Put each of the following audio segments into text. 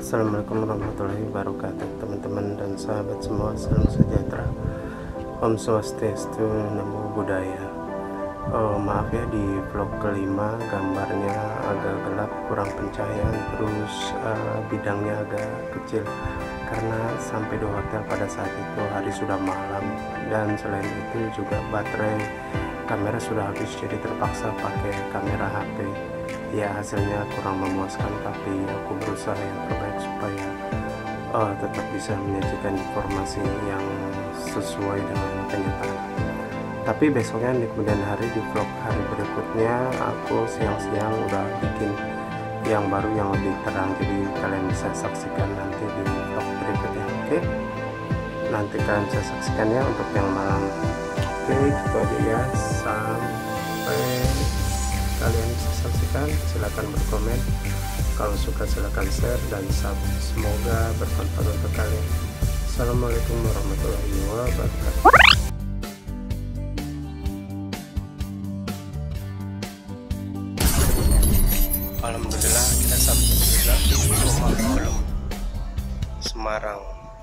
Assalamualaikum warahmatullahi wabarakatuh, teman-teman dan sahabat semua. Salam sejahtera, Om Swastiastu, Namo Buddhaya. Maaf ya, di vlog kelima gambarnya agak gelap, kurang pencahayaan, terus bidangnya agak kecil karena sampai di hotel pada saat itu hari sudah malam, dan selain itu juga baterai kamera sudah habis, jadi terpaksa pakai kamera HP. Ya, hasilnya kurang memuaskan, tapi aku berusaha yang terbaik supaya tetap bisa menyajikan informasi yang sesuai dengan kenyataan. Tapi besoknya di kemudian hari, di vlog hari berikutnya, aku siang-siang udah bikin yang baru yang lebih terang, jadi kalian bisa saksikan nanti di vlog berikutnya. Oke, nanti kalian bisa saksikan ya untuk yang malam. Oke, gitu aja ya, sampai kalian bisa saksikan. Silahkan berkomen, kalau suka silahkan share dan subscribe, semoga bermanfaat untuk kalian. Assalamualaikum warahmatullahi wabarakatuh. Alhamdulillah, kita sampai juga di rumah belum Semarang.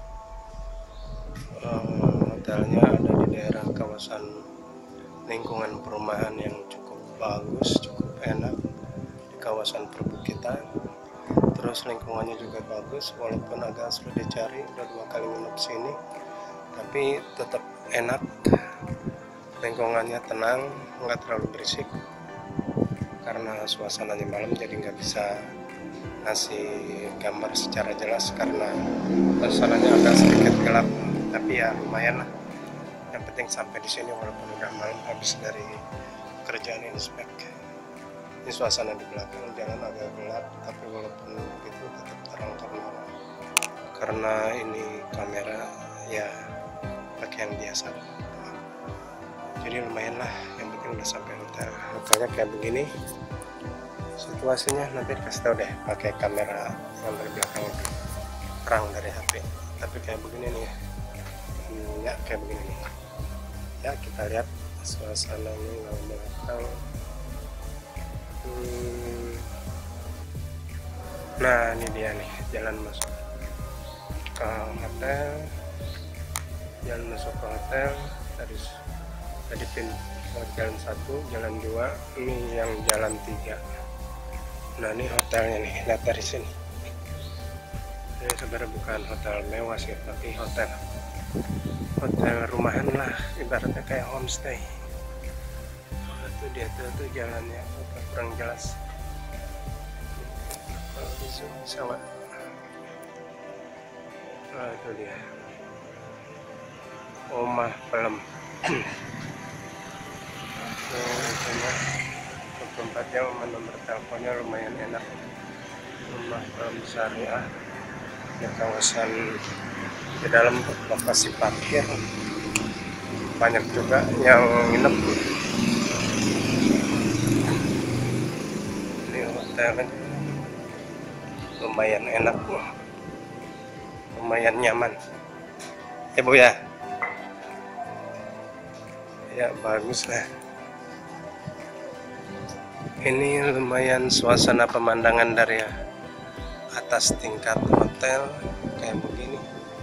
Hotelnya ada di daerah kawasan lingkungan perumahan yang cukup bagus, cukup enak, di kawasan perbukitan. Terus lingkungannya juga bagus, walaupun agak sulit dicari, udah 2 kali nginep sini, tapi tetap enak. Lingkungannya tenang, nggak terlalu berisik, karena suasananya malam jadi nggak bisa ngasih gambar secara jelas karena suasananya agak sedikit gelap. Tapi ya lumayan lah, yang penting sampai di sini walaupun udah malam, habis dari kerjaan inspek. Ini suasana di belakang, jalan agak gelap, tapi walaupun begitu tetap terang karena ini kamera ya pakai yang biasa. Jadi lumayan lah, yang penting udah sampai hotel. Hotelnya kayak begini situasinya, nanti dikasih tahu deh pakai kamera yang dari belakang lebih terang dari HP. Tapi kayak begini nih ya, kayak begini nih ya. Kita lihat suasananya yang belakang. Nah, ini dia nih jalan masuk ke hotel. Jalan masuk ke hotel tadi pintu jalan 1, jalan 2, ini yang jalan 3. Nah, ini hotelnya nih, lihat dari sini. Ini sebenarnya bukan hotel mewah sih, tapi hotel rumahan lah, ibaratnya kayak homestay. Itu dia tuh jalannya kurang jelas. Kalau bisa nggak? Nah, itu dia Omah Pelem. Tempatnya, nomor teleponnya lumayan enak. Rumah Pelem Syariah di kawasan, di dalam lokasi parkir banyak juga yang nginep. Ini hotelnya lumayan enak, lumayan nyaman ya Bu ya. Ya bagus lah. Ini lumayan suasana pemandangan dari atas tingkat hotel kayak begini.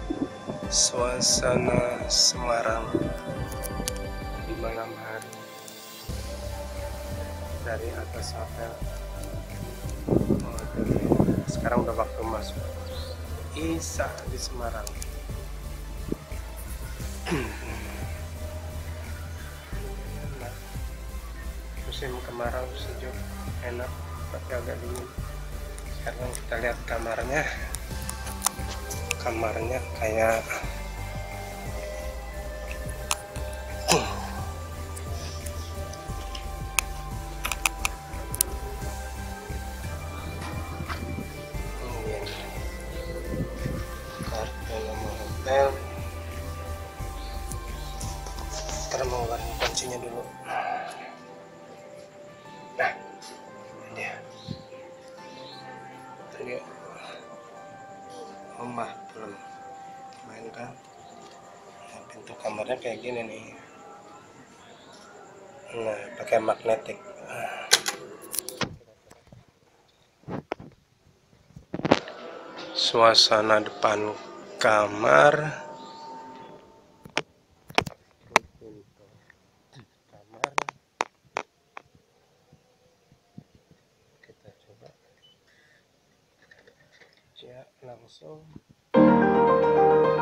Suasana Semarang di malam hari dari atas hotel. Sekarang udah waktu masuk Isya di Semarang. Musim kemarau sejuk, enak, tapi agak dingin. Sekarang kita lihat kamarnya kayak kartu nama hotel. Kita mau ngeluarin kuncinya dulu. Nah, ini dia Omah Pelem. Main kan? Nah, pintu kamarnya kayak gini nih. Nah, pakai magnetik. suasana depan kamar. Pintu kamar kita coba ya langsung.